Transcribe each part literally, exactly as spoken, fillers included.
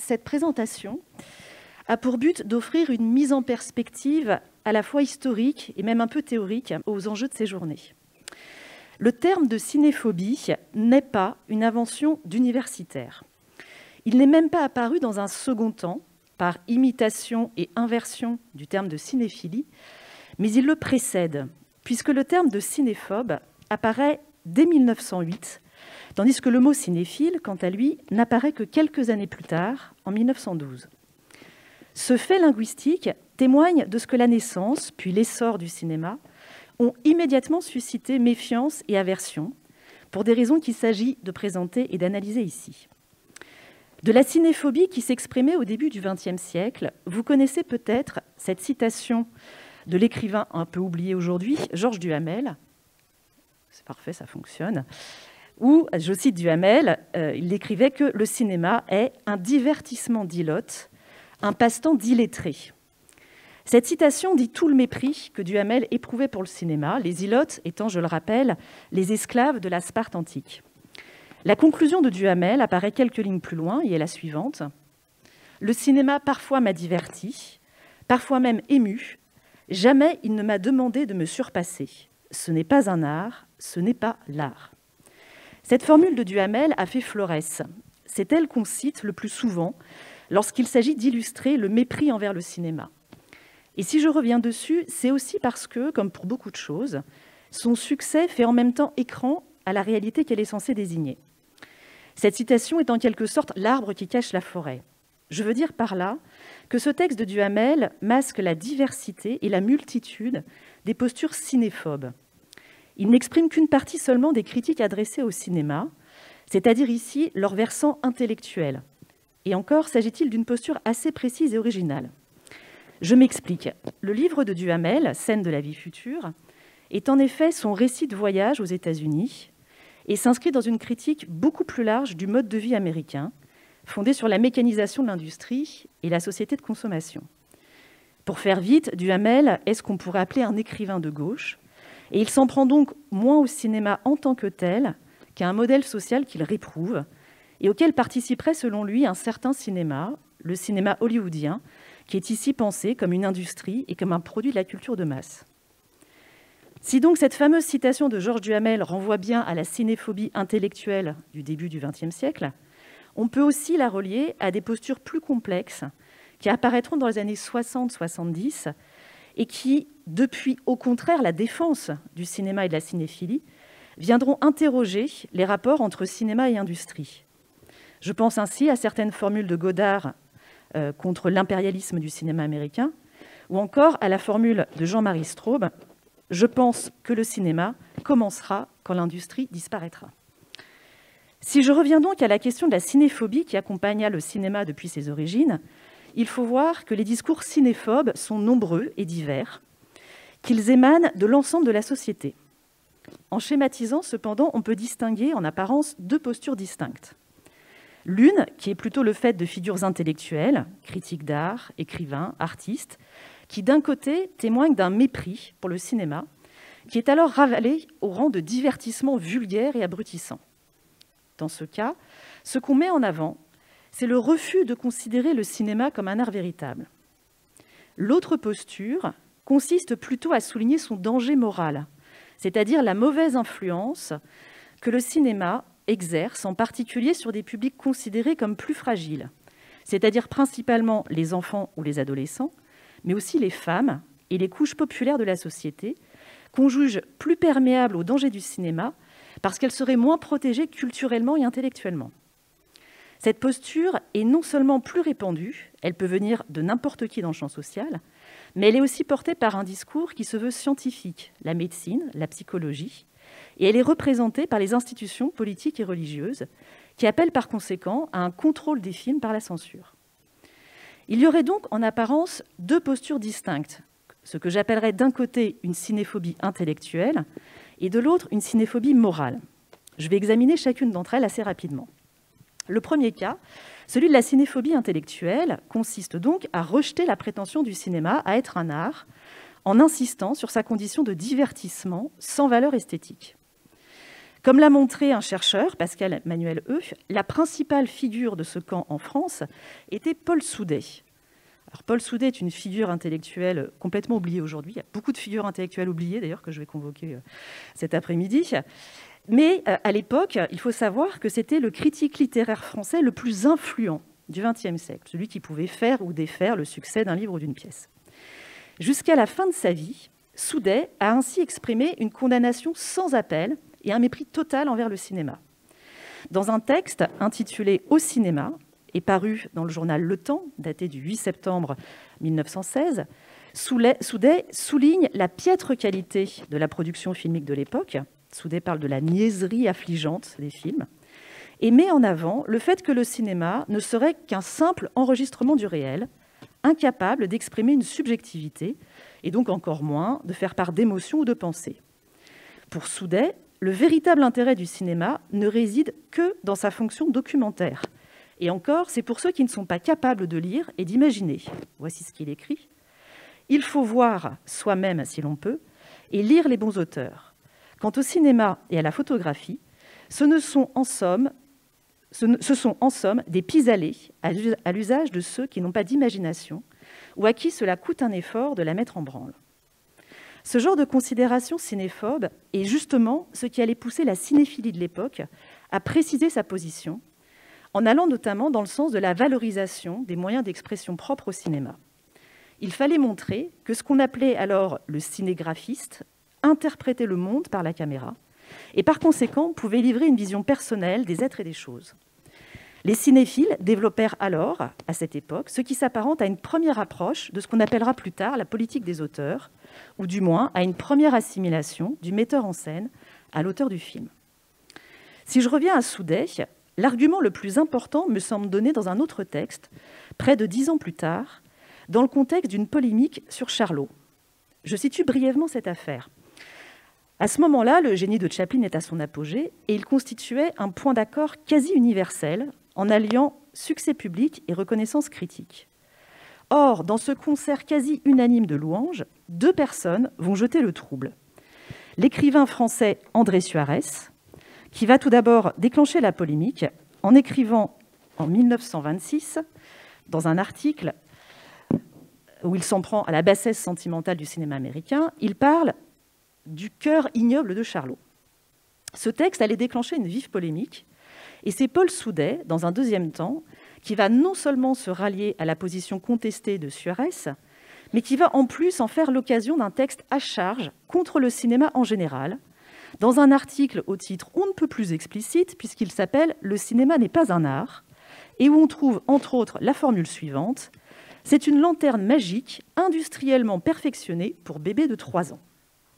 cette présentation a pour but d'offrir une mise en perspective à la fois historique et même un peu théorique aux enjeux de ces journées. Le terme de cinéphobie n'est pas une invention d'universitaire. Il n'est même pas apparu dans un second temps, par imitation et inversion du terme de cinéphilie, mais il le précède, puisque le terme de cinéphobe apparaît dès mille neuf cent huit, tandis que le mot cinéphile, quant à lui, n'apparaît que quelques années plus tard, en mille neuf cent douze. Ce fait linguistique témoigne de ce que la naissance, puis l'essor du cinéma, ont immédiatement suscité méfiance et aversion, pour des raisons qu'il s'agit de présenter et d'analyser ici. De la cinéphobie qui s'exprimait au début du vingtième siècle, vous connaissez peut-être cette citation de l'écrivain un peu oublié aujourd'hui, Georges Duhamel. C'est parfait, ça fonctionne. Où, je cite Duhamel, euh, il écrivait que le cinéma est un divertissement d'ilote, un passe-temps d'illettré. Cette citation dit tout le mépris que Duhamel éprouvait pour le cinéma, les ilotes étant, je le rappelle, les esclaves de la Sparte antique. La conclusion de Duhamel apparaît quelques lignes plus loin et est la suivante. « Le cinéma parfois m'a diverti, parfois même ému. Jamais il ne m'a demandé de me surpasser. Ce n'est pas un art, ce n'est pas l'art. » Cette formule de Duhamel a fait florès. C'est elle qu'on cite le plus souvent lorsqu'il s'agit d'illustrer le mépris envers le cinéma. Et si je reviens dessus, c'est aussi parce que, comme pour beaucoup de choses, son succès fait en même temps écran à la réalité qu'elle est censée désigner. Cette citation est en quelque sorte l'arbre qui cache la forêt. Je veux dire par là que ce texte de Duhamel masque la diversité et la multitude des postures cinéphobes. Il n'exprime qu'une partie seulement des critiques adressées au cinéma, c'est-à-dire ici leur versant intellectuel. Et encore, s'agit-il d'une posture assez précise et originale. Je m'explique. Le livre de Duhamel, Scènes de la vie future, est en effet son récit de voyage aux États-Unis et s'inscrit dans une critique beaucoup plus large du mode de vie américain, fondé sur la mécanisation de l'industrie et la société de consommation. Pour faire vite, Duhamel est ce qu'on pourrait appeler un écrivain de gauche, et il s'en prend donc moins au cinéma en tant que tel qu'à un modèle social qu'il réprouve et auquel participerait selon lui un certain cinéma, le cinéma hollywoodien, qui est ici pensé comme une industrie et comme un produit de la culture de masse. Si donc cette fameuse citation de Georges Duhamel renvoie bien à la cinéphobie intellectuelle du début du vingtième siècle, on peut aussi la relier à des postures plus complexes qui apparaîtront dans les années soixante soixante-dix et qui, depuis au contraire la défense du cinéma et de la cinéphilie, viendront interroger les rapports entre cinéma et industrie. Je pense ainsi à certaines formules de Godard euh, contre l'impérialisme du cinéma américain, ou encore à la formule de Jean-Marie Straub « Je pense que le cinéma commencera quand l'industrie disparaîtra ». Si je reviens donc à la question de la cinéphobie qui accompagna le cinéma depuis ses origines, il faut voir que les discours cinéphobes sont nombreux et divers, qu'ils émanent de l'ensemble de la société. En schématisant, cependant, on peut distinguer en apparence deux postures distinctes. L'une, qui est plutôt le fait de figures intellectuelles, critiques d'art, écrivains, artistes, qui d'un côté témoignent d'un mépris pour le cinéma, qui est alors ravalé au rang de divertissement vulgaire et abrutissant. Dans ce cas, ce qu'on met en avant, c'est le refus de considérer le cinéma comme un art véritable. L'autre posture consiste plutôt à souligner son danger moral, c'est-à-dire la mauvaise influence que le cinéma exerce, en particulier sur des publics considérés comme plus fragiles, c'est-à-dire principalement les enfants ou les adolescents, mais aussi les femmes et les couches populaires de la société, qu'on juge plus perméables aux dangers du cinéma parce qu'elles seraient moins protégées culturellement et intellectuellement. Cette posture est non seulement plus répandue, elle peut venir de n'importe qui dans le champ social, mais elle est aussi portée par un discours qui se veut scientifique, la médecine, la psychologie, et elle est représentée par les institutions politiques et religieuses, qui appellent par conséquent à un contrôle des films par la censure. Il y aurait donc en apparence deux postures distinctes, ce que j'appellerais d'un côté une cinéphobie intellectuelle et de l'autre une cinéphobie morale. Je vais examiner chacune d'entre elles assez rapidement. Le premier cas, celui de la cinéphobie intellectuelle, consiste donc à rejeter la prétention du cinéma à être un art en insistant sur sa condition de divertissement sans valeur esthétique. Comme l'a montré un chercheur, Pascal Manuel Heu, la principale figure de ce camp en France était Paul Soudet. Alors, Paul Soudet est une figure intellectuelle complètement oubliée aujourd'hui. Il y a beaucoup de figures intellectuelles oubliées, d'ailleurs, que je vais convoquer cet après-midi. Mais euh, à l'époque, il faut savoir que c'était le critique littéraire français le plus influent du vingtième siècle, celui qui pouvait faire ou défaire le succès d'un livre ou d'une pièce. Jusqu'à la fin de sa vie, Soudet a ainsi exprimé une condamnation sans appel et un mépris total envers le cinéma. Dans un texte intitulé « Au cinéma », et paru dans le journal Le Temps, daté du huit septembre mille neuf cent seize, Soudet souligne la piètre qualité de la production filmique de l'époque. Soudet parle de la niaiserie affligeante des films et met en avant le fait que le cinéma ne serait qu'un simple enregistrement du réel, incapable d'exprimer une subjectivité et donc encore moins de faire part d'émotions ou de pensées. Pour Soudet, le véritable intérêt du cinéma ne réside que dans sa fonction documentaire. Et encore, c'est pour ceux qui ne sont pas capables de lire et d'imaginer. Voici ce qu'il écrit. « Il faut voir soi-même, si l'on peut, et lire les bons auteurs. Quant au cinéma et à la photographie, ce, ne sont, en somme, ce, ne, ce sont en somme des pis-aller à l'usage de ceux qui n'ont pas d'imagination ou à qui cela coûte un effort de la mettre en branle. » Ce genre de considération cinéphobe est justement ce qui allait pousser la cinéphilie de l'époque à préciser sa position, en allant notamment dans le sens de la valorisation des moyens d'expression propres au cinéma. Il fallait montrer que ce qu'on appelait alors le cinégraphiste interprétait le monde par la caméra et par conséquent pouvait livrer une vision personnelle des êtres et des choses. Les cinéphiles développèrent alors, à cette époque, ce qui s'apparente à une première approche de ce qu'on appellera plus tard la politique des auteurs, ou du moins à une première assimilation du metteur en scène à l'auteur du film. Si je reviens à Soudet, l'argument le plus important me semble donné dans un autre texte, près de dix ans plus tard, dans le contexte d'une polémique sur Charlot. Je situe brièvement cette affaire. À ce moment-là, le génie de Chaplin est à son apogée et il constituait un point d'accord quasi universel en alliant succès public et reconnaissance critique. Or, dans ce concert quasi unanime de louanges, deux personnes vont jeter le trouble. L'écrivain français André Suarès, qui va tout d'abord déclencher la polémique en écrivant en mille neuf cent vingt-six, dans un article où il s'en prend à la bassesse sentimentale du cinéma américain, il parle du cœur ignoble de Charlot. Ce texte allait déclencher une vive polémique, et c'est Paul Soudet, dans un deuxième temps, qui va non seulement se rallier à la position contestée de Suarès, mais qui va en plus en faire l'occasion d'un texte à charge contre le cinéma en général, dans un article au titre on ne peut plus explicite, puisqu'il s'appelle « Le cinéma n'est pas un art », et où on trouve entre autres la formule suivante : « C'est une lanterne magique industriellement perfectionnée pour bébés de trois ans ».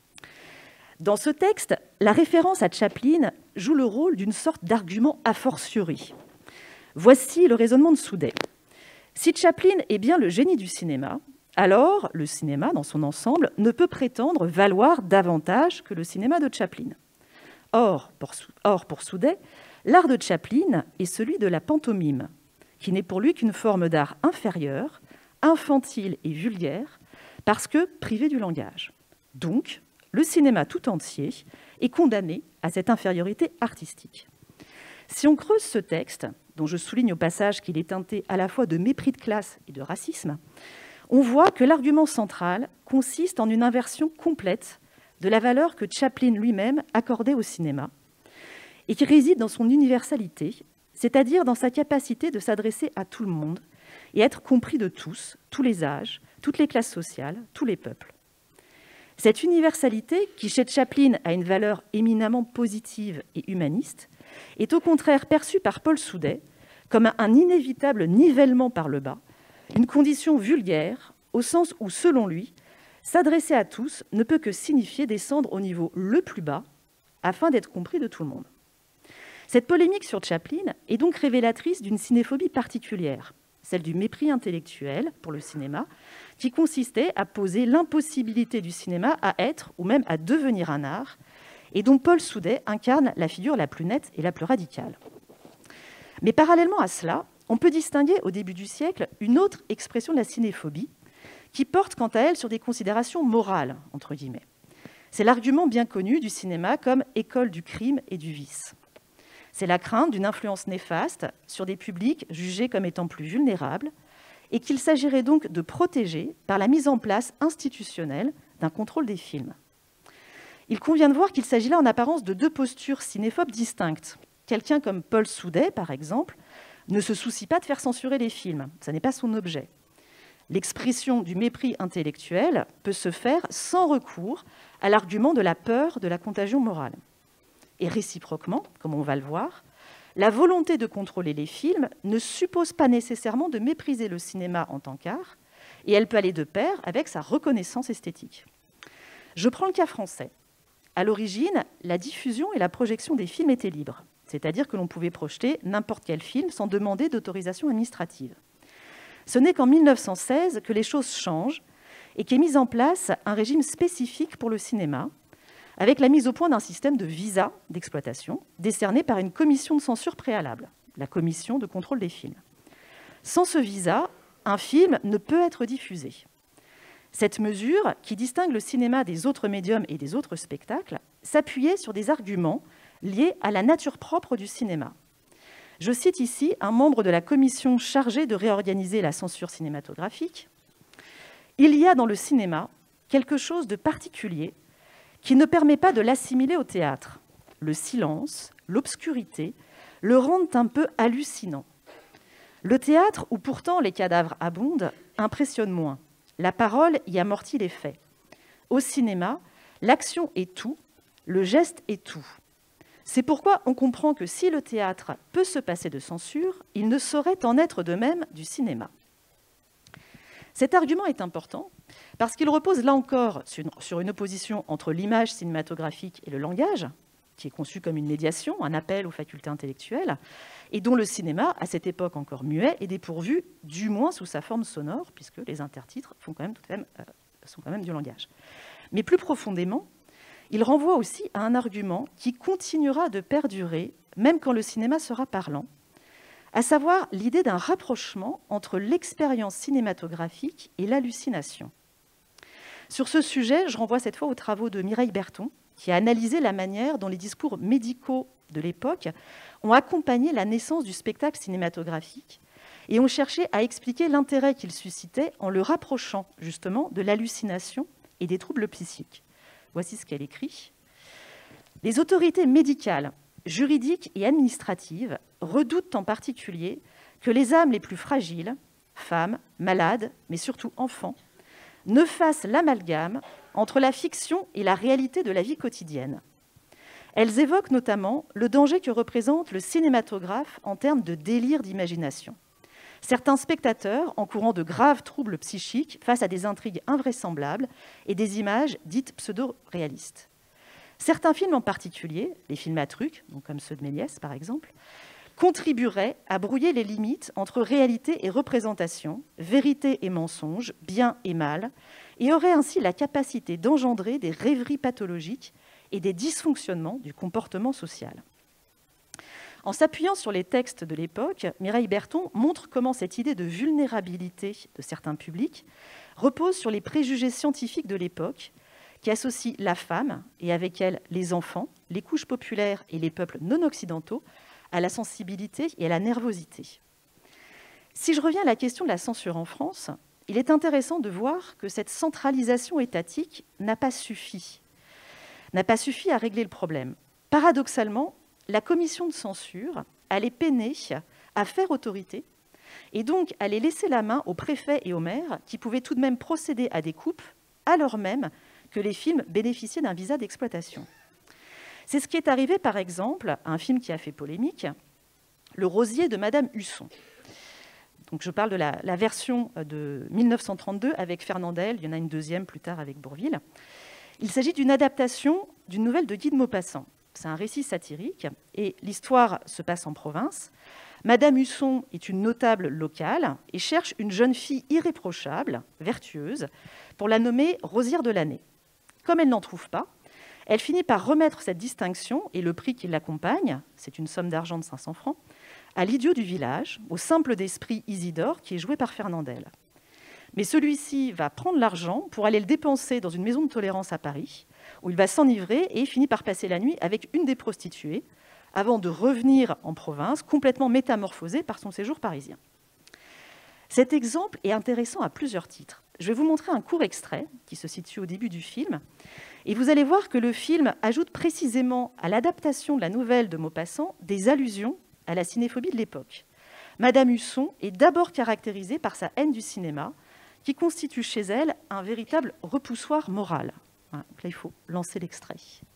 Dans ce texte, la référence à Chaplin joue le rôle d'une sorte d'argument a fortiori. Voici le raisonnement de Soudet. Si Chaplin est bien le génie du cinéma, alors le cinéma, dans son ensemble, ne peut prétendre valoir davantage que le cinéma de Chaplin. Or, pour, or, pour Soudet, l'art de Chaplin est celui de la pantomime, qui n'est pour lui qu'une forme d'art inférieure, infantile et vulgaire, parce que privé du langage. Donc, le cinéma tout entier est condamné à cette infériorité artistique. Si on creuse ce texte, dont je souligne au passage qu'il est teinté à la fois de mépris de classe et de racisme, on voit que l'argument central consiste en une inversion complète de la valeur que Chaplin lui-même accordait au cinéma et qui réside dans son universalité, c'est-à-dire dans sa capacité de s'adresser à tout le monde et être compris de tous, tous les âges, toutes les classes sociales, tous les peuples. Cette universalité, qui chez Chaplin a une valeur éminemment positive et humaniste, est au contraire perçue par Paul Soudet comme un inévitable nivellement par le bas, une condition vulgaire, au sens où, selon lui, s'adresser à tous ne peut que signifier descendre au niveau le plus bas, afin d'être compris de tout le monde. Cette polémique sur Chaplin est donc révélatrice d'une cinéphobie particulière, celle du mépris intellectuel pour le cinéma, qui consistait à poser l'impossibilité du cinéma à être ou même à devenir un art, et dont Paul Soudet incarne la figure la plus nette et la plus radicale. Mais parallèlement à cela, on peut distinguer au début du siècle une autre expression de la cinéphobie, qui porte quant à elle sur des considérations morales, entre guillemets. C'est l'argument bien connu du cinéma comme école du crime et du vice. C'est la crainte d'une influence néfaste sur des publics jugés comme étant plus vulnérables et qu'il s'agirait donc de protéger par la mise en place institutionnelle d'un contrôle des films. Il convient de voir qu'il s'agit là en apparence de deux postures cinéphobes distinctes. Quelqu'un comme Paul Soudet, par exemple, ne se soucie pas de faire censurer les films. Ça n'est pas son objet. L'expression du mépris intellectuel peut se faire sans recours à l'argument de la peur de la contagion morale. Et réciproquement, comme on va le voir, la volonté de contrôler les films ne suppose pas nécessairement de mépriser le cinéma en tant qu'art, et elle peut aller de pair avec sa reconnaissance esthétique. Je prends le cas français. À l'origine, la diffusion et la projection des films étaient libres, c'est-à-dire que l'on pouvait projeter n'importe quel film sans demander d'autorisation administrative. Ce n'est qu'en mille neuf cent seize que les choses changent et qu'est mis en place un régime spécifique pour le cinéma, avec la mise au point d'un système de visa d'exploitation décerné par une commission de censure préalable, la commission de contrôle des films. Sans ce visa, un film ne peut être diffusé. Cette mesure, qui distingue le cinéma des autres médiums et des autres spectacles, s'appuyait sur des arguments liés à la nature propre du cinéma. Je cite ici un membre de la commission chargée de réorganiser la censure cinématographique. « Il y a dans le cinéma quelque chose de particulier qui ne permet pas de l'assimiler au théâtre. Le silence, l'obscurité le rendent un peu hallucinant. Le théâtre, où pourtant les cadavres abondent, impressionne moins. La parole y amortit les faits. Au cinéma, l'action est tout, le geste est tout. C'est pourquoi on comprend que si le théâtre peut se passer de censure, il ne saurait en être de même du cinéma. » Cet argument est important parce qu'il repose là encore sur une opposition entre l'image cinématographique et le langage, qui est conçu comme une médiation, un appel aux facultés intellectuelles, et dont le cinéma, à cette époque encore muet, est dépourvu, du moins sous sa forme sonore, puisque les intertitres font quand même, tout de même, euh, sont quand même du langage. Mais plus profondément, il renvoie aussi à un argument qui continuera de perdurer, même quand le cinéma sera parlant, à savoir l'idée d'un rapprochement entre l'expérience cinématographique et l'hallucination. Sur ce sujet, je renvoie cette fois aux travaux de Mireille Berton, qui a analysé la manière dont les discours médicaux de l'époque ont accompagné la naissance du spectacle cinématographique et ont cherché à expliquer l'intérêt qu'il suscitait en le rapprochant justement de l'hallucination et des troubles psychiques. Voici ce qu'elle écrit. « Les autorités médicales, juridiques et administratives redoutent en particulier que les âmes les plus fragiles, femmes, malades, mais surtout enfants, ne fassent l'amalgame entre la fiction et la réalité de la vie quotidienne. Elles évoquent notamment le danger que représente le cinématographe en termes de délire d'imagination. Certains spectateurs encourant de graves troubles psychiques face à des intrigues invraisemblables et des images dites pseudo-réalistes. Certains films en particulier, les films à trucs, donc comme ceux de Méliès par exemple, contribueraient à brouiller les limites entre réalité et représentation, vérité et mensonge, bien et mal, et auraient ainsi la capacité d'engendrer des rêveries pathologiques et des dysfonctionnements du comportement social. » En s'appuyant sur les textes de l'époque, Mireille Berton montre comment cette idée de vulnérabilité de certains publics repose sur les préjugés scientifiques de l'époque qui associent la femme, et avec elle les enfants, les couches populaires et les peuples non occidentaux, à la sensibilité et à la nervosité. Si je reviens à la question de la censure en France, il est intéressant de voir que cette centralisation étatique n'a pas suffi, n'a pas suffi à régler le problème. Paradoxalement, la commission de censure allait peiner à faire autorité et donc allait laisser la main aux préfets et aux maires qui pouvaient tout de même procéder à des coupes alors même que les films bénéficiaient d'un visa d'exploitation. C'est ce qui est arrivé, par exemple, à un film qui a fait polémique, Le Rosier de Madame Husson. Donc, je parle de la, la version de mille neuf cent trente-deux avec Fernandel, il y en a une deuxième plus tard avec Bourvil. Il s'agit d'une adaptation d'une nouvelle de Guy de Maupassant. C'est un récit satirique et l'histoire se passe en province. Madame Husson est une notable locale et cherche une jeune fille irréprochable, vertueuse, pour la nommer Rosière de l'année. Comme elle n'en trouve pas, elle finit par remettre cette distinction et le prix qui l'accompagne, c'est une somme d'argent de cinq cents francs, à l'idiot du village, au simple d'esprit Isidore, qui est joué par Fernandel. Mais celui-ci va prendre l'argent pour aller le dépenser dans une maison de tolérance à Paris, où il va s'enivrer et finit par passer la nuit avec une des prostituées, avant de revenir en province, complètement métamorphosé par son séjour parisien. Cet exemple est intéressant à plusieurs titres. Je vais vous montrer un court extrait qui se situe au début du film, et vous allez voir que le film ajoute précisément à l'adaptation de la nouvelle de Maupassant des allusions à la cinéphobie de l'époque. Madame Husson est d'abord caractérisée par sa haine du cinéma, qui constitue chez elle un véritable repoussoir moral. Voilà, donc là, il faut lancer l'extrait.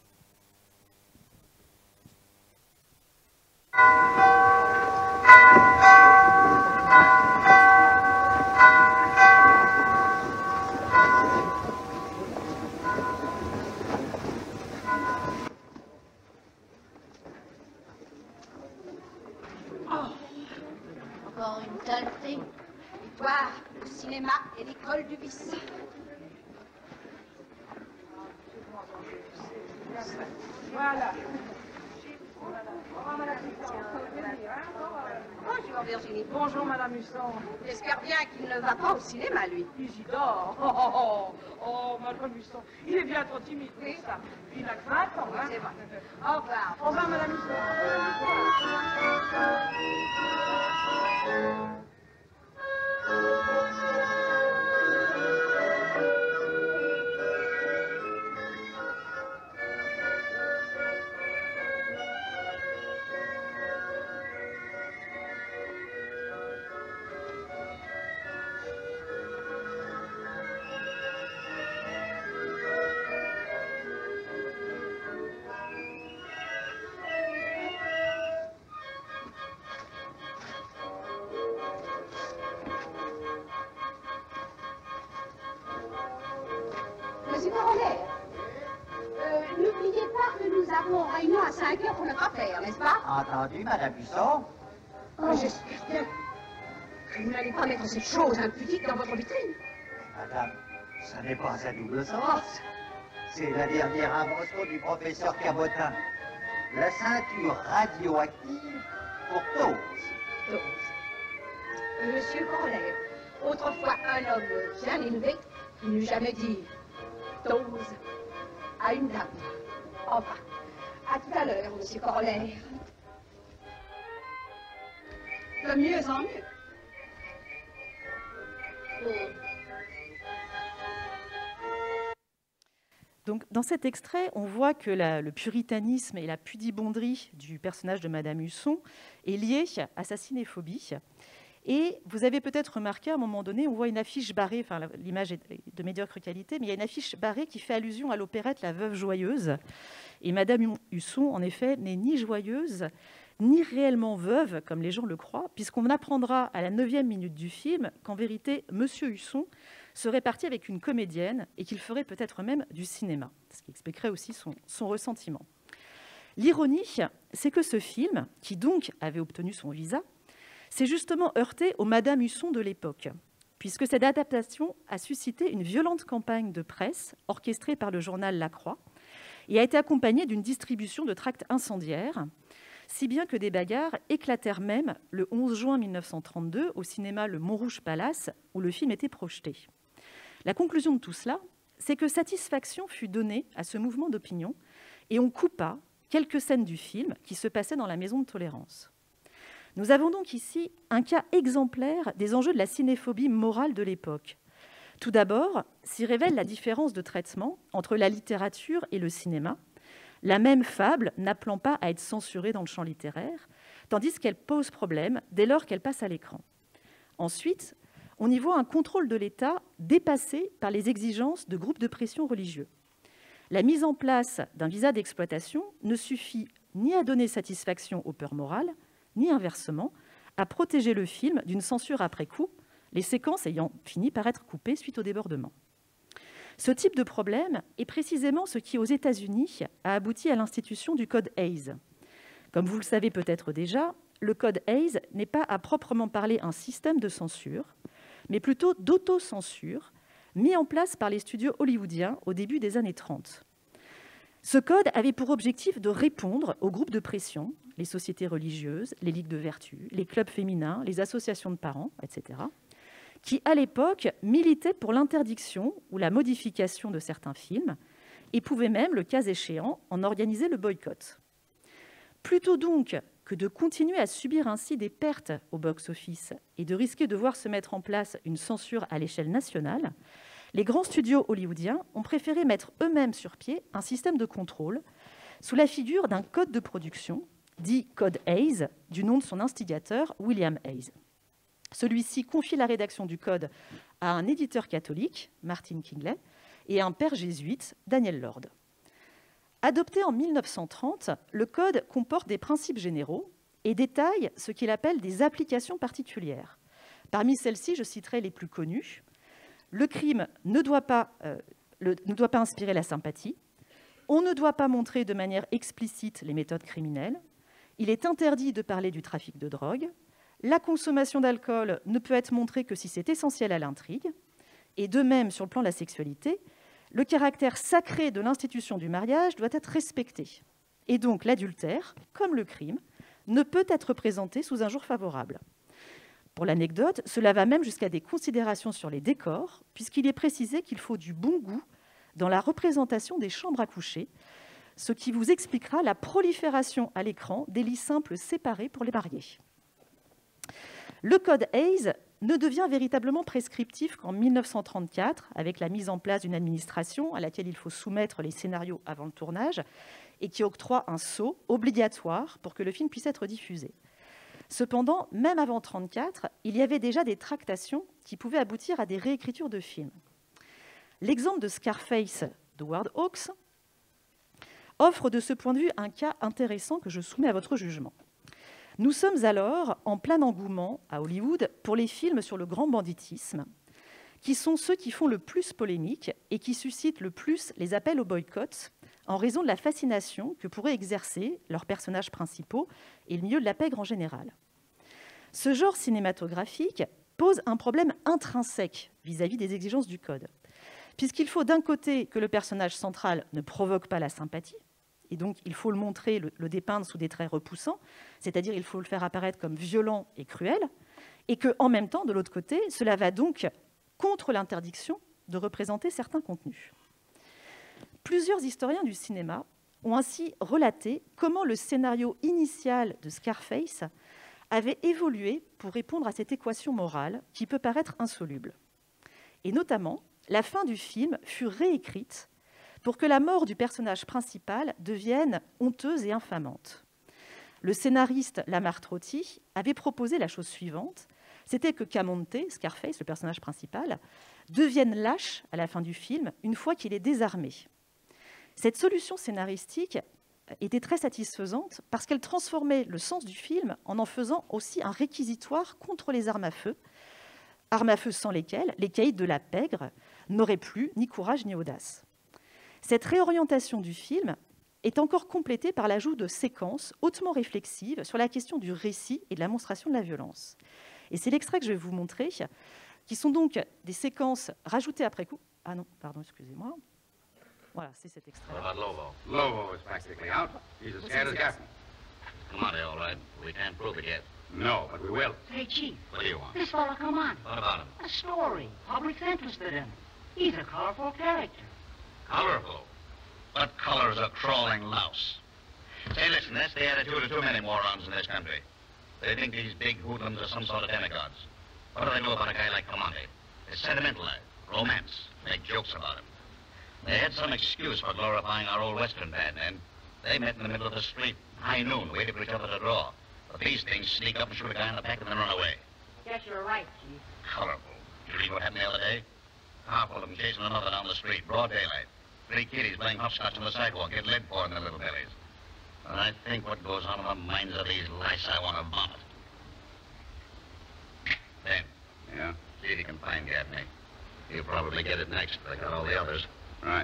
Encore une saleté. Toi, le cinéma et l'école du vice. Voilà. Bonjour Virginie. Bonjour Madame Husson. J'espère bien qu'il ne va pas au cinéma, lui. Isidore. Oh, oh, oh, oh, Madame Husson. Il est bien trop timide pour ça. Il a que vingt ans, hein. C'est vrai. Au revoir. Au revoir Madame Husson. Monsieur Corollaire, euh, n'oubliez pas que nous avons réunion à cinq heures pour notre affaire, n'est-ce pas? Entendu, Madame Husson. Oh, j'espère bien que vous n'allez pas mettre cette chose impudique dans votre vitrine. Madame, ça n'est pas un double sens. C'est la dernière invention du professeur Cabotin. La ceinture radioactive pour tous. Dose. Monsieur Corollaire, autrefois un homme bien élevé, qui n'eût jamais dit dose à une dame. Enfin, à tout à l'heure, monsieur Corollaire. De mieux en mieux. Oh. Donc, dans cet extrait, on voit que la- le puritanisme et la pudibonderie du personnage de Madame Husson est lié à sa cinéphobie. Et vous avez peut-être remarqué, à un moment donné, on voit une affiche barrée, enfin l'image est de médiocre qualité, mais il y a une affiche barrée qui fait allusion à l'opérette La Veuve Joyeuse. Et Madame Husson, en effet, n'est ni joyeuse, ni réellement veuve, comme les gens le croient, puisqu'on apprendra à la neuvième minute du film qu'en vérité, Monsieur Husson serait parti avec une comédienne et qu'il ferait peut-être même du cinéma, ce qui expliquerait aussi son, son ressentiment. L'ironie, c'est que ce film, qui donc avait obtenu son visa, s'est justement heurté aux Madame Husson de l'époque, puisque cette adaptation a suscité une violente campagne de presse orchestrée par le journal La Croix et a été accompagnée d'une distribution de tracts incendiaires, si bien que des bagarres éclatèrent même le onze juin mille neuf cent trente-deux au cinéma Le Montrouge Palace, où le film était projeté. La conclusion de tout cela, c'est que satisfaction fut donnée à ce mouvement d'opinion et on coupa quelques scènes du film qui se passaient dans la maison de tolérance. Nous avons donc ici un cas exemplaire des enjeux de la cinéphobie morale de l'époque. Tout d'abord, s'y révèle la différence de traitement entre la littérature et le cinéma, la même fable n'appelant pas à être censurée dans le champ littéraire, tandis qu'elle pose problème dès lors qu'elle passe à l'écran. Ensuite, on y voit un contrôle de l'État dépassé par les exigences de groupes de pression religieux. La mise en place d'un visa d'exploitation ne suffit ni à donner satisfaction aux peurs morales, ni inversement, à protéger le film d'une censure après coup, les séquences ayant fini par être coupées suite au débordement. Ce type de problème est précisément ce qui, aux États-Unis, a abouti à l'institution du Code Hays. Comme vous le savez peut-être déjà, le Code Hays n'est pas à proprement parler un système de censure, mais plutôt d'autocensure, mis en place par les studios hollywoodiens au début des années trente. Ce code avait pour objectif de répondre aux groupes de pression, les sociétés religieuses, les ligues de vertu, les clubs féminins, les associations de parents, et cetera, qui, à l'époque, militaient pour l'interdiction ou la modification de certains films et pouvait même, le cas échéant, en organiser le boycott. Plutôt donc que de continuer à subir ainsi des pertes au box-office et de risquer de voir se mettre en place une censure à l'échelle nationale, les grands studios hollywoodiens ont préféré mettre eux-mêmes sur pied un système de contrôle sous la figure d'un code de production, dit Code Hays, du nom de son instigateur, William Hays. Celui-ci confie la rédaction du code à un éditeur catholique, Martin Kingley, et à un père jésuite, Daniel Lord. Adopté en mille neuf cent trente, le code comporte des principes généraux et détaille ce qu'il appelle des applications particulières. Parmi celles-ci, je citerai les plus connues. Le crime ne doit pas, euh, le, ne doit pas inspirer la sympathie. On ne doit pas montrer de manière explicite les méthodes criminelles. Il est interdit de parler du trafic de drogue. La consommation d'alcool ne peut être montrée que si c'est essentiel à l'intrigue. Et de même, sur le plan de la sexualité, le caractère sacré de l'institution du mariage doit être respecté. Et donc l'adultère, comme le crime, ne peut être présenté sous un jour favorable. Pour l'anecdote, cela va même jusqu'à des considérations sur les décors, puisqu'il est précisé qu'il faut du bon goût dans la représentation des chambres à coucher, ce qui vous expliquera la prolifération à l'écran des lits simples séparés pour les mariés. Le code Hays ne devient véritablement prescriptif qu'en mille neuf cent trente-quatre, avec la mise en place d'une administration à laquelle il faut soumettre les scénarios avant le tournage et qui octroie un sceau obligatoire pour que le film puisse être diffusé. Cependant, même avant mille neuf cent trente-quatre, il y avait déjà des tractations qui pouvaient aboutir à des réécritures de films. L'exemple de Scarface de Howard Hawks offre de ce point de vue un cas intéressant que je soumets à votre jugement. Nous sommes alors en plein engouement à Hollywood pour les films sur le grand banditisme, qui sont ceux qui font le plus polémique et qui suscitent le plus les appels au boycott en raison de la fascination que pourraient exercer leurs personnages principaux et le milieu de la pègre en général. Ce genre cinématographique pose un problème intrinsèque vis-à-vis des exigences du code, puisqu'il faut d'un côté que le personnage central ne provoque pas la sympathie, et donc il faut le montrer, le, le dépeindre sous des traits repoussants, c'est-à-dire il faut le faire apparaître comme violent et cruel, et qu'en même temps, de l'autre côté, cela va donc contre l'interdiction de représenter certains contenus. Plusieurs historiens du cinéma ont ainsi relaté comment le scénario initial de Scarface avait évolué pour répondre à cette équation morale qui peut paraître insoluble. Et notamment, la fin du film fut réécrite pour que la mort du personnage principal devienne honteuse et infamante. Le scénariste Lamar Trotti avait proposé la chose suivante, c'était que Camonte, Scarface, le personnage principal, devienne lâche à la fin du film, une fois qu'il est désarmé. Cette solution scénaristique était très satisfaisante parce qu'elle transformait le sens du film en en faisant aussi un réquisitoire contre les armes à feu, armes à feu sans lesquelles les caïds de la pègre n'auraient plus ni courage ni audace. Cette réorientation du film est encore complétée par l'ajout de séquences hautement réflexives sur la question du récit et de la monstration de la violence. Et c'est l'extrait que je vais vous montrer, qui sont donc des séquences rajoutées après coup. Ah non, pardon, excusez-moi. Voilà, c'est cet extrait. What about Lobo? Lobo is practically out. He's as scared as Gaffney. Come on, all right. We can't prove it yet. No, but we will. Hey, Chief, What do you want? this fella, come on. What about him? A story. Public's interested in him. He's a colorful character. Colorful. What color's a crawling louse? Say, listen, that's the attitude of too many morons in this country. They think these big hoodlums are some sort of demigods. What do they know about a guy like Camonte? It's sentimentalized, romance, make jokes about him. They had some excuse for glorifying our old Western bad men. They met in the middle of the street, high noon, waited for each other to draw. But these things sneak up and shoot a guy in the back and then run away. Guess you're right, Chief. Colorful. Did you read what happened the other day? Half of them chasing another down the street, broad daylight. Three kiddies playing hopscotch on the sidewalk, get lead poured in their little bellies. And I think what goes on in the minds of these lice, I want to vomit. Ben. Yeah? See if you can find Gaffney. He'll probably get it next. They got all the others. Right.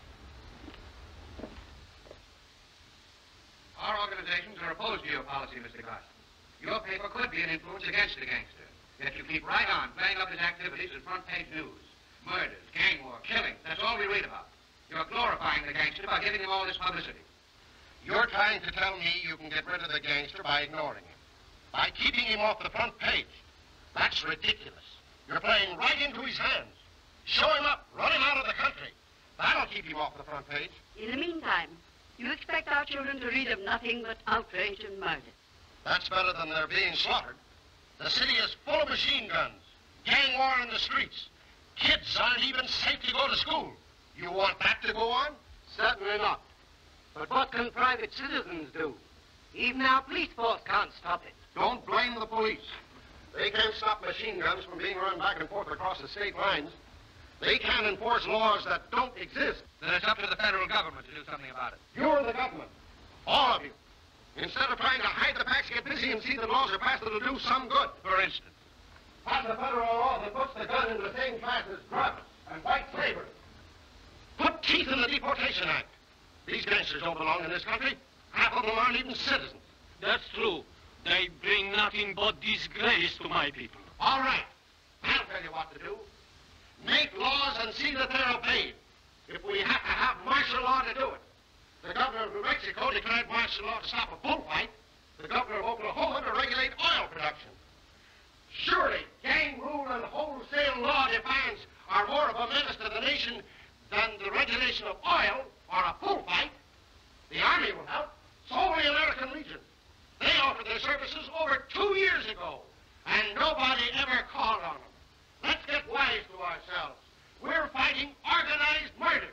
Our organizations are opposed to your policy, Mister Carson. Your paper could be an influence against the gangster. Yet you keep right on playing up his activities as front-page news. Murders, gang war, killings, that's all we read about. You're glorifying the gangster by giving him all this publicity. You're trying to tell me you can get rid of the gangster by ignoring him, by keeping him off the front page. That's ridiculous. You're playing right into his hands. Show him up, run him out of the country. That'll keep him off the front page. In the meantime, you expect our children to read of nothing but outrage and murder. That's better than their being slaughtered. The city is full of machine guns, gang war in the streets. Kids aren't even safe to go to school. You want that to go on? Certainly not. But what can private citizens do? Even our police force can't stop it. Don't blame the police. They can't stop machine guns from being run back and forth across the state lines. They can't enforce laws that don't exist. Then it's up to the federal government to do something about it. You're the government. All of you. Instead of trying to hide the facts, get busy and see that laws are passed that'll do some good. For instance? Pass a federal law that puts the gun into the same class as drugs and white slavery. Put teeth in the Deportation Act. These gangsters don't belong in this country. Half of them aren't even citizens. That's true. They bring nothing but disgrace to my people. All right. I'll tell you what to do. Make laws and see that they're obeyed. If we have to have martial law to do it. The governor of New Mexico declared martial law to stop a bullfight. The governor of Oklahoma to regulate oil production. Surely, gang rule and wholesale law defiance are more of a menace to the nation than the regulation of oil or a bullfight. The Army will help. So will the American Legion. They offered their services over two years ago, and nobody ever called on them. Let's get wise to ourselves. We're fighting organized murder.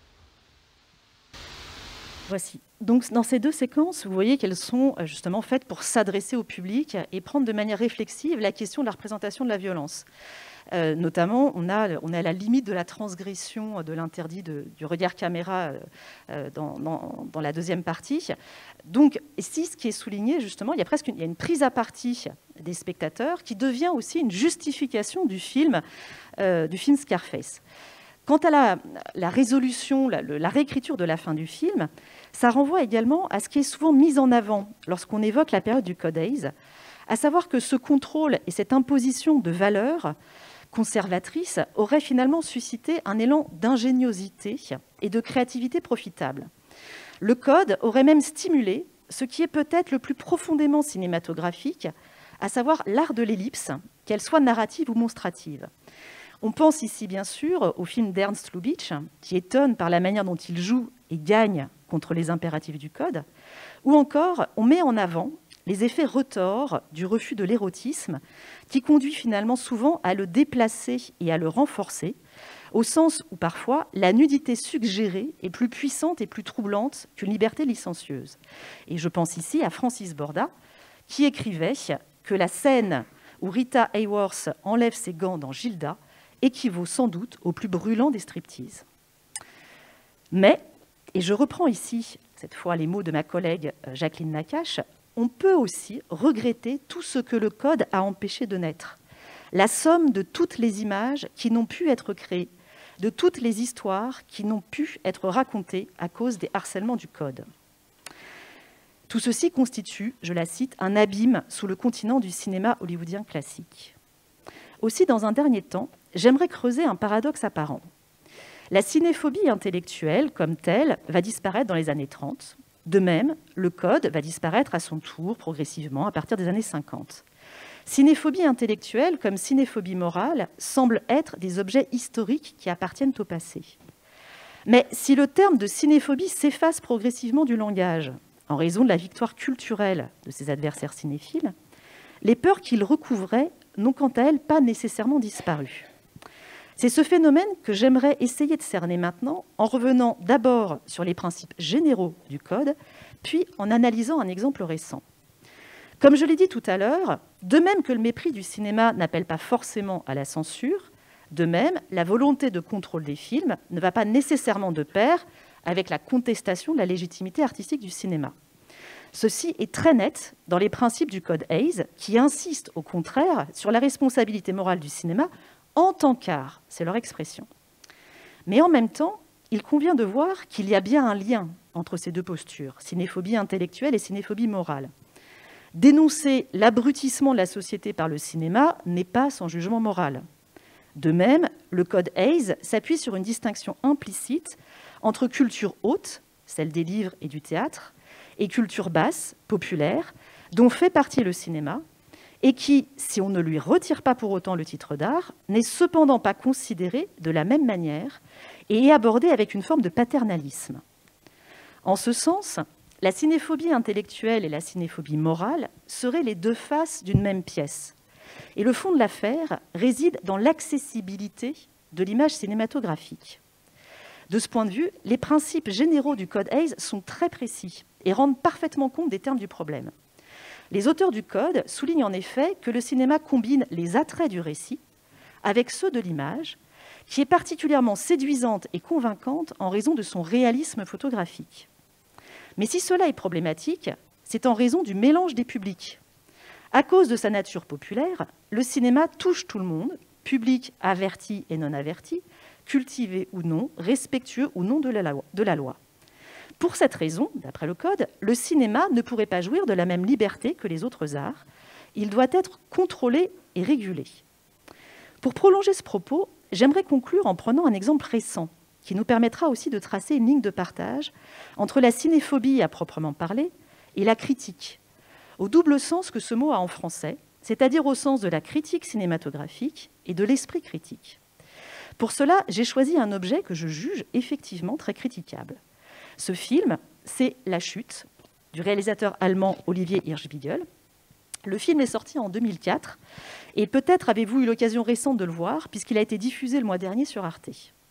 Voici. Donc, dans ces deux séquences, vous voyez qu'elles sont justement faites pour s'adresser au public et prendre de manière réflexive la question de la représentation de la violence. Euh, notamment, on a, on est à la limite de la transgression de l'interdit du regard caméra euh, dans, dans, dans la deuxième partie. Donc, ici, ce qui est souligné, justement, il y a presque une, il y a une prise à partie des spectateurs qui devient aussi une justification du film, euh, du film Scarface. Quant à la, la résolution, la, la réécriture de la fin du film, ça renvoie également à ce qui est souvent mis en avant lorsqu'on évoque la période du Code Hayes, à savoir que ce contrôle et cette imposition de valeurs conservatrices auraient finalement suscité un élan d'ingéniosité et de créativité profitable. Le Code aurait même stimulé ce qui est peut-être le plus profondément cinématographique, à savoir l'art de l'ellipse, qu'elle soit narrative ou monstrative. On pense ici bien sûr au film d'Ernst Lubitsch, qui étonne par la manière dont il joue et gagne contre les impératifs du Code, ou encore on met en avant les effets retors du refus de l'érotisme, qui conduit finalement souvent à le déplacer et à le renforcer, au sens où parfois la nudité suggérée est plus puissante et plus troublante qu'une liberté licencieuse. Et je pense ici à Francis Borda, qui écrivait que la scène où Rita Hayworth enlève ses gants dans Gilda équivaut sans doute au plus brûlant des striptease. Mais, et je reprends ici, cette fois, les mots de ma collègue Jacqueline Nakache, on peut aussi regretter tout ce que le Code a empêché de naître. La somme de toutes les images qui n'ont pu être créées, de toutes les histoires qui n'ont pu être racontées à cause des harcèlements du Code. Tout ceci constitue, je la cite, un abîme sous le continent du cinéma hollywoodien classique. Aussi, dans un dernier temps, j'aimerais creuser un paradoxe apparent. La cinéphobie intellectuelle, comme telle, va disparaître dans les années trente. De même, le Code va disparaître à son tour, progressivement, à partir des années cinquante. Cinéphobie intellectuelle, comme cinéphobie morale, semblent être des objets historiques qui appartiennent au passé. Mais si le terme de cinéphobie s'efface progressivement du langage, en raison de la victoire culturelle de ses adversaires cinéphiles, les peurs qu'il recouvrait n'ont quant à elles pas nécessairement disparu. C'est ce phénomène que j'aimerais essayer de cerner maintenant en revenant d'abord sur les principes généraux du Code, puis en analysant un exemple récent. Comme je l'ai dit tout à l'heure, de même que le mépris du cinéma n'appelle pas forcément à la censure, de même, la volonté de contrôle des films ne va pas nécessairement de pair avec la contestation de la légitimité artistique du cinéma. Ceci est très net dans les principes du Code Hayes, qui insistent au contraire sur la responsabilité morale du cinéma en tant qu'art, c'est leur expression. Mais en même temps, il convient de voir qu'il y a bien un lien entre ces deux postures, cinéphobie intellectuelle et cinéphobie morale. Dénoncer l'abrutissement de la société par le cinéma n'est pas sans jugement moral. De même, le Code Hayes s'appuie sur une distinction implicite entre culture haute, celle des livres et du théâtre, et culture basse, populaire, dont fait partie le cinéma, et qui, si on ne lui retire pas pour autant le titre d'art, n'est cependant pas considéré de la même manière et est abordé avec une forme de paternalisme. En ce sens, la cinéphobie intellectuelle et la cinéphobie morale seraient les deux faces d'une même pièce. Et le fond de l'affaire réside dans l'accessibilité de l'image cinématographique. De ce point de vue, les principes généraux du Code Hays sont très précis et rendent parfaitement compte des termes du problème. Les auteurs du Code soulignent en effet que le cinéma combine les attraits du récit avec ceux de l'image, qui est particulièrement séduisante et convaincante en raison de son réalisme photographique. Mais si cela est problématique, c'est en raison du mélange des publics. À cause de sa nature populaire, le cinéma touche tout le monde, public averti et non averti, cultivé ou non, respectueux ou non de la loi. De la loi. Pour cette raison, d'après le Code, le cinéma ne pourrait pas jouir de la même liberté que les autres arts. Il doit être contrôlé et régulé. Pour prolonger ce propos, j'aimerais conclure en prenant un exemple récent qui nous permettra aussi de tracer une ligne de partage entre la cinéphobie à proprement parler et la critique, au double sens que ce mot a en français, c'est-à-dire au sens de la critique cinématographique et de l'esprit critique. Pour cela, j'ai choisi un objet que je juge effectivement très critiquable. Ce film, c'est La Chute, du réalisateur allemand Olivier Hirschbiegel. Le film est sorti en deux mille quatre, et peut-être avez-vous eu l'occasion récente de le voir, puisqu'il a été diffusé le mois dernier sur Arte.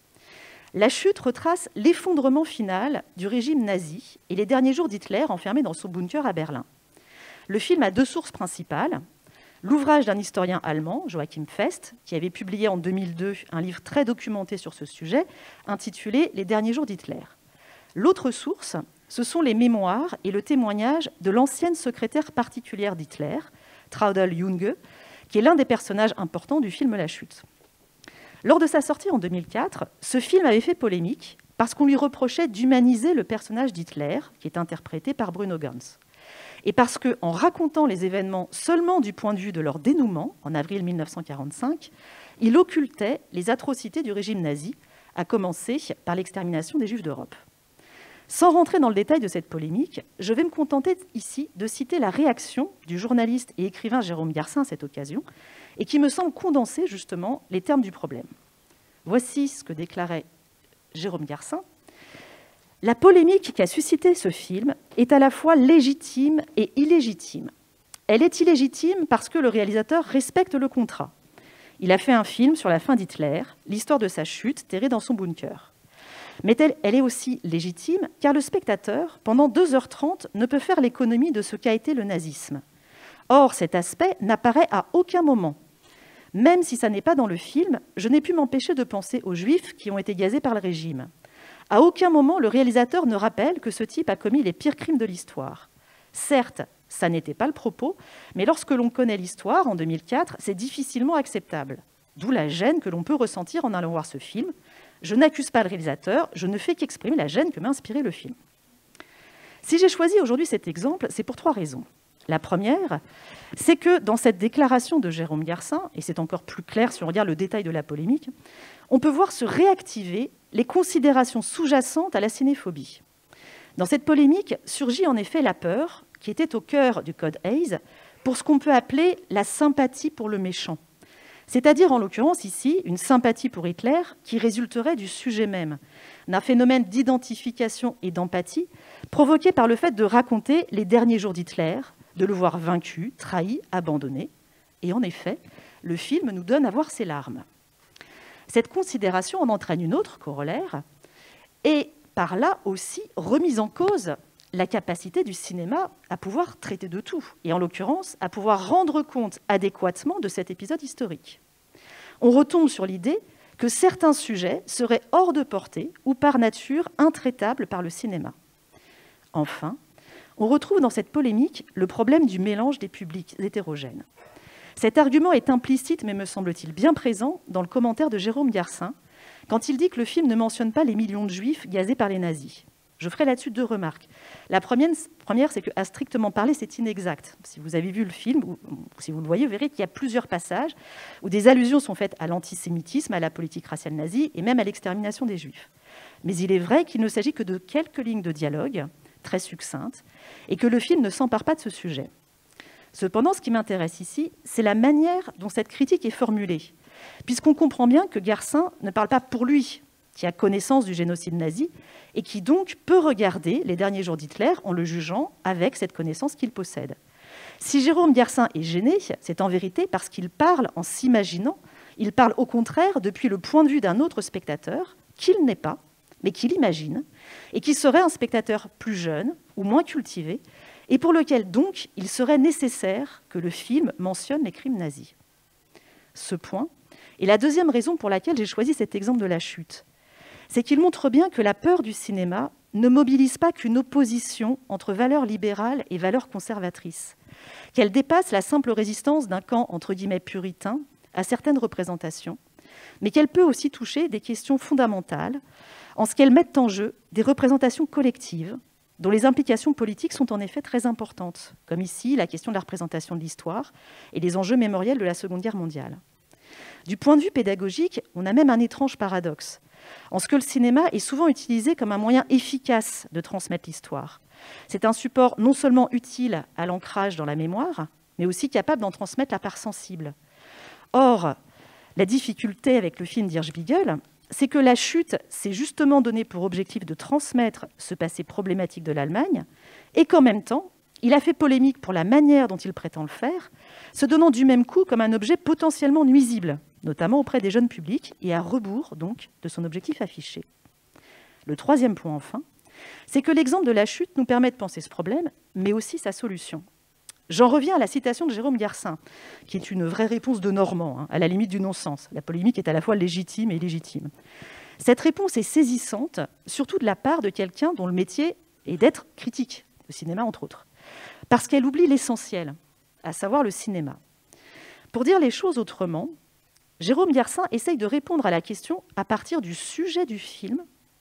La Chute retrace l'effondrement final du régime nazi et les derniers jours d'Hitler enfermé dans son bunker à Berlin. Le film a deux sources principales. L'ouvrage d'un historien allemand, Joachim Fest, qui avait publié en deux mille deux un livre très documenté sur ce sujet, intitulé « Les derniers jours d'Hitler ». L'autre source, ce sont les mémoires et le témoignage de l'ancienne secrétaire particulière d'Hitler, Traudl Junge, qui est l'un des personnages importants du film La Chute. Lors de sa sortie en deux mille quatre, ce film avait fait polémique parce qu'on lui reprochait d'humaniser le personnage d'Hitler, qui est interprété par Bruno Ganz. Et parce qu'en racontant les événements seulement du point de vue de leur dénouement, en avril mille neuf cent quarante-cinq, il occultait les atrocités du régime nazi, à commencer par l'extermination des Juifs d'Europe. Sans rentrer dans le détail de cette polémique, je vais me contenter ici de citer la réaction du journaliste et écrivain Jérôme Garcin à cette occasion, et qui me semble condenser justement les termes du problème. Voici ce que déclarait Jérôme Garcin. « La polémique qu'a suscité ce film est à la fois légitime et illégitime. Elle est illégitime parce que le réalisateur respecte le contrat. Il a fait un film sur la fin d'Hitler, l'histoire de sa chute, terré dans son bunker. Mais elle, elle est aussi légitime car le spectateur, pendant deux heures trente, ne peut faire l'économie de ce qu'a été le nazisme. Or, cet aspect n'apparaît à aucun moment. Même si ça n'est pas dans le film, je n'ai pu m'empêcher de penser aux Juifs qui ont été gazés par le régime. À aucun moment, le réalisateur ne rappelle que ce type a commis les pires crimes de l'histoire. Certes, ça n'était pas le propos, mais lorsque l'on connaît l'histoire, en deux mille quatre, c'est difficilement acceptable. D'où la gêne que l'on peut ressentir en allant voir ce film. Je n'accuse pas le réalisateur, je ne fais qu'exprimer la gêne que m'a inspiré le film. Si j'ai choisi aujourd'hui cet exemple, c'est pour trois raisons. La première, c'est que dans cette déclaration de Jérôme Garcin, et c'est encore plus clair si on regarde le détail de la polémique, on peut voir se réactiver les considérations sous-jacentes à la cinéphobie. Dans cette polémique surgit en effet la peur, qui était au cœur du Code Hays, pour ce qu'on peut appeler la sympathie pour le méchant. C'est-à-dire, en l'occurrence ici, une sympathie pour Hitler qui résulterait du sujet même, d'un phénomène d'identification et d'empathie provoqué par le fait de raconter les derniers jours d'Hitler, de le voir vaincu, trahi, abandonné. Et en effet, le film nous donne à voir ses larmes. Cette considération en entraîne une autre corollaire, et par là aussi remise en cause la capacité du cinéma à pouvoir traiter de tout, et en l'occurrence à pouvoir rendre compte adéquatement de cet épisode historique. On retombe sur l'idée que certains sujets seraient hors de portée ou par nature intraitables par le cinéma. Enfin, on retrouve dans cette polémique le problème du mélange des publics hétérogènes. Cet argument est implicite, mais me semble-t-il bien présent dans le commentaire de Jérôme Garcin, quand il dit que le film ne mentionne pas les millions de juifs gazés par les nazis. Je ferai là-dessus deux remarques. La première, première c'est qu'à strictement parler, c'est inexact. Si vous avez vu le film, ou si vous le voyez, vous verrez qu'il y a plusieurs passages où des allusions sont faites à l'antisémitisme, à la politique raciale nazie et même à l'extermination des juifs. Mais il est vrai qu'il ne s'agit que de quelques lignes de dialogue, très succinctes, et que le film ne s'empare pas de ce sujet. Cependant, ce qui m'intéresse ici, c'est la manière dont cette critique est formulée, puisqu'on comprend bien que Garcin ne parle pas pour lui, qui a connaissance du génocide nazi, et qui donc peut regarder les derniers jours d'Hitler en le jugeant avec cette connaissance qu'il possède. Si Jérôme Garcin est gêné, c'est en vérité parce qu'il parle en s'imaginant, il parle au contraire depuis le point de vue d'un autre spectateur, qu'il n'est pas, mais qu'il imagine, et qui serait un spectateur plus jeune ou moins cultivé, et pour lequel donc il serait nécessaire que le film mentionne les crimes nazis. Ce point est la deuxième raison pour laquelle j'ai choisi cet exemple de la chute. C'est qu'il montre bien que la peur du cinéma ne mobilise pas qu'une opposition entre valeurs libérales et valeurs conservatrices, qu'elle dépasse la simple résistance d'un camp entre guillemets puritain à certaines représentations, mais qu'elle peut aussi toucher des questions fondamentales en ce qu'elles mettent en jeu des représentations collectives dont les implications politiques sont en effet très importantes, comme ici la question de la représentation de l'histoire et les enjeux mémoriels de la Seconde Guerre mondiale. Du point de vue pédagogique, on a même un étrange paradoxe, en ce que le cinéma est souvent utilisé comme un moyen efficace de transmettre l'histoire. C'est un support non seulement utile à l'ancrage dans la mémoire, mais aussi capable d'en transmettre la part sensible. Or, la difficulté avec le film d'Hirsch Biegel, c'est que La Chute s'est justement donné pour objectif de transmettre ce passé problématique de l'Allemagne, et qu'en même temps, il a fait polémique pour la manière dont il prétend le faire, se donnant du même coup comme un objet potentiellement nuisible, notamment auprès des jeunes publics, et à rebours donc de son objectif affiché. Le troisième point enfin, c'est que l'exemple de La Chute nous permet de penser ce problème, mais aussi sa solution. J'en reviens à la citation de Jérôme Garcin, qui est une vraie réponse de Normand, hein, à la limite du non-sens. La polémique est à la fois légitime et illégitime. Cette réponse est saisissante, surtout de la part de quelqu'un dont le métier est d'être critique, le cinéma entre autres, parce qu'elle oublie l'essentiel, à savoir le cinéma. Pour dire les choses autrement, Jérôme Garcin essaye de répondre à la question à partir du sujet du film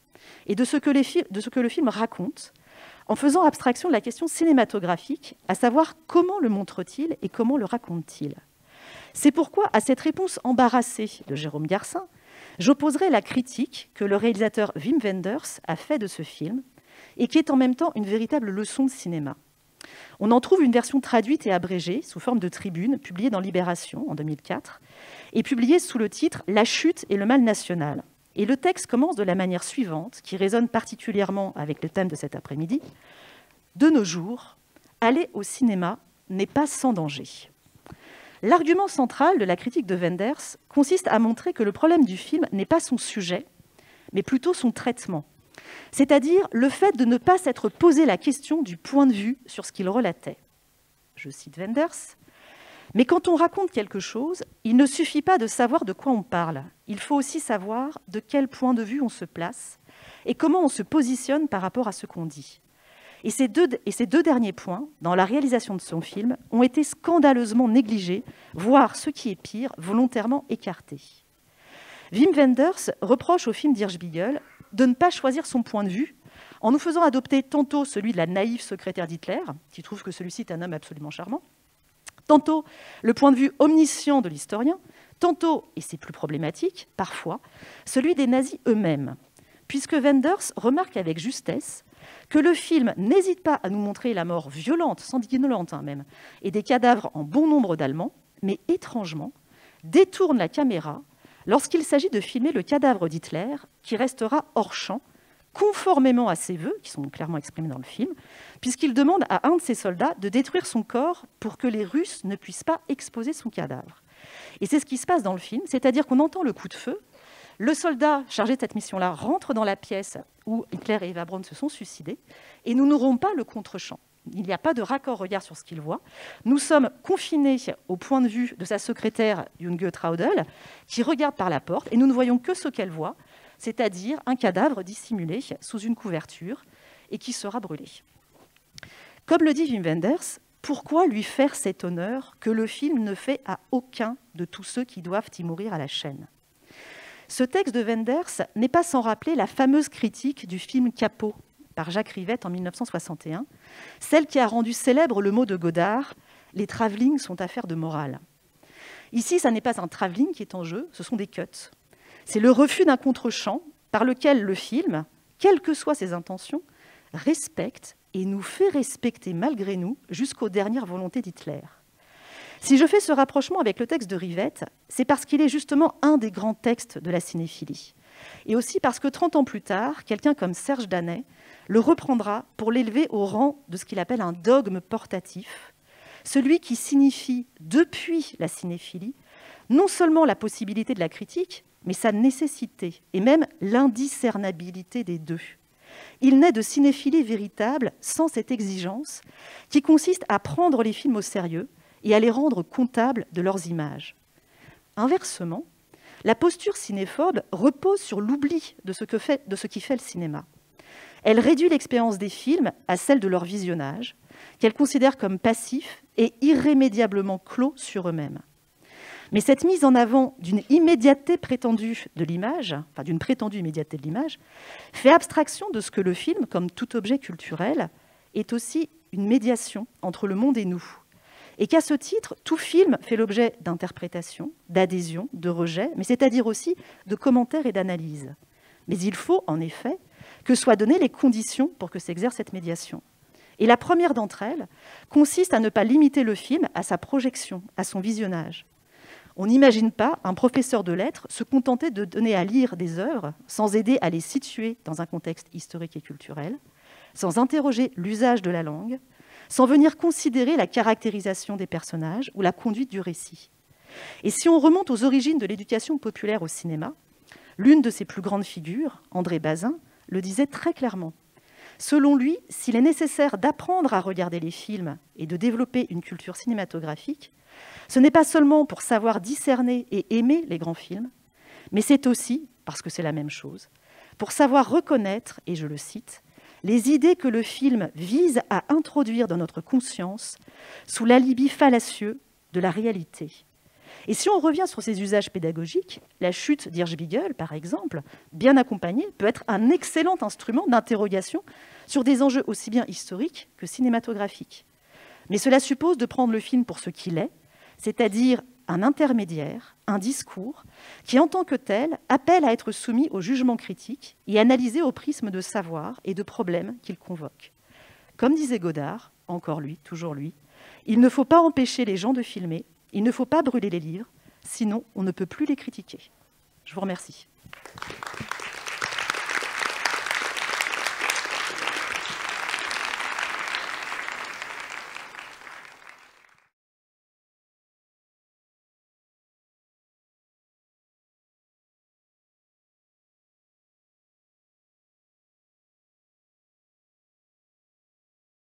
et de ce que, les fi- de ce que le film raconte, en faisant abstraction de la question cinématographique, à savoir comment le montre-t-il et comment le raconte-t-il. C'est pourquoi, à cette réponse embarrassée de Jérôme Garcin, j'opposerai la critique que le réalisateur Wim Wenders a fait de ce film et qui est en même temps une véritable leçon de cinéma. On en trouve une version traduite et abrégée sous forme de tribune, publiée dans Libération en deux mille quatre, et publiée sous le titre « La chute et le mal national ». Et le texte commence de la manière suivante, qui résonne particulièrement avec le thème de cet après-midi. « De nos jours, aller au cinéma n'est pas sans danger ». L'argument central de la critique de Wenders consiste à montrer que le problème du film n'est pas son sujet, mais plutôt son traitement. C'est-à-dire le fait de ne pas s'être posé la question du point de vue sur ce qu'il relatait. Je cite Wenders. « Mais quand on raconte quelque chose, il ne suffit pas de savoir de quoi on parle. Il faut aussi savoir de quel point de vue on se place et comment on se positionne par rapport à ce qu'on dit. » Et ces deux, et ces deux derniers points, dans la réalisation de son film, ont été scandaleusement négligés, voire, ce qui est pire, volontairement écartés. Wim Wenders reproche au film d'Hirsch Biegel de ne pas choisir son point de vue, en nous faisant adopter tantôt celui de la naïve secrétaire d'Hitler, qui trouve que celui-ci est un homme absolument charmant, tantôt le point de vue omniscient de l'historien, tantôt, et c'est plus problématique, parfois, celui des nazis eux-mêmes, puisque Wenders remarque avec justesse que le film n'hésite pas à nous montrer la mort violente, sanguinolente hein, même, et des cadavres en bon nombre d'Allemands, mais étrangement, détourne la caméra lorsqu'il s'agit de filmer le cadavre d'Hitler, qui restera hors champ, conformément à ses vœux, qui sont clairement exprimés dans le film, puisqu'il demande à un de ses soldats de détruire son corps pour que les Russes ne puissent pas exposer son cadavre. Et c'est ce qui se passe dans le film, c'est-à-dire qu'on entend le coup de feu, le soldat chargé de cette mission-là rentre dans la pièce où Hitler et Eva Braun se sont suicidés, et nous n'aurons pas le contre-champ. Il n'y a pas de raccord regard sur ce qu'il voit. Nous sommes confinés au point de vue de sa secrétaire Junge Traudel, qui regarde par la porte, et nous ne voyons que ce qu'elle voit, c'est-à-dire un cadavre dissimulé sous une couverture et qui sera brûlé. Comme le dit Wim Wenders, pourquoi lui faire cet honneur que le film ne fait à aucun de tous ceux qui doivent y mourir à la chaîne ? Ce texte de Wenders n'est pas sans rappeler la fameuse critique du film Capot par Jacques Rivette en mille neuf cent soixante et un, celle qui a rendu célèbre le mot de Godard « Les travelling sont affaires de morale ». Ici, ça n'est pas un travelling qui est en jeu, ce sont des cuts. C'est le refus d'un contre-champ par lequel le film, quelles que soient ses intentions, respecte et nous fait respecter malgré nous jusqu'aux dernières volontés d'Hitler. Si je fais ce rapprochement avec le texte de Rivette, c'est parce qu'il est justement un des grands textes de la cinéphilie. Et aussi parce que trente ans plus tard, quelqu'un comme Serge Danet le reprendra pour l'élever au rang de ce qu'il appelle un dogme portatif, celui qui signifie, depuis la cinéphilie, non seulement la possibilité de la critique, mais sa nécessité et même l'indiscernabilité des deux. Il naît de cinéphilie véritable sans cette exigence qui consiste à prendre les films au sérieux et à les rendre comptables de leurs images. Inversement, la posture cinéphobe repose sur l'oubli de ce que fait, de ce qui fait le cinéma. Elle réduit l'expérience des films à celle de leur visionnage, qu'elle considère comme passif et irrémédiablement clos sur eux-mêmes. Mais cette mise en avant d'une immédiateté prétendue de l'image, enfin d'une prétendue immédiateté de l'image, fait abstraction de ce que le film, comme tout objet culturel, est aussi une médiation entre le monde et nous. Et qu'à ce titre, tout film fait l'objet d'interprétations, d'adhésions, de rejets, mais c'est-à-dire aussi de commentaires et d'analyses. Mais il faut, en effet, que soient données les conditions pour que s'exerce cette médiation. Et la première d'entre elles consiste à ne pas limiter le film à sa projection, à son visionnage. On n'imagine pas un professeur de lettres se contenter de donner à lire des œuvres sans aider à les situer dans un contexte historique et culturel, sans interroger l'usage de la langue, sans venir considérer la caractérisation des personnages ou la conduite du récit. Et si on remonte aux origines de l'éducation populaire au cinéma, l'une de ses plus grandes figures, André Bazin, le disait très clairement. Selon lui, s'il est nécessaire d'apprendre à regarder les films et de développer une culture cinématographique, ce n'est pas seulement pour savoir discerner et aimer les grands films, mais c'est aussi, parce que c'est la même chose, pour savoir reconnaître, et je le cite, les idées que le film vise à introduire dans notre conscience sous l'alibi fallacieux de la réalité. Et si on revient sur ces usages pédagogiques, la chute d'Hirschbiegel, par exemple, bien accompagnée, peut être un excellent instrument d'interrogation sur des enjeux aussi bien historiques que cinématographiques. Mais cela suppose de prendre le film pour ce qu'il est, c'est-à-dire un intermédiaire, un discours, qui en tant que tel appelle à être soumis au jugement critique et analysé au prisme de savoir et de problèmes qu'il convoque. Comme disait Godard, encore lui, toujours lui, il ne faut pas empêcher les gens de filmer, il ne faut pas brûler les livres, sinon on ne peut plus les critiquer. Je vous remercie.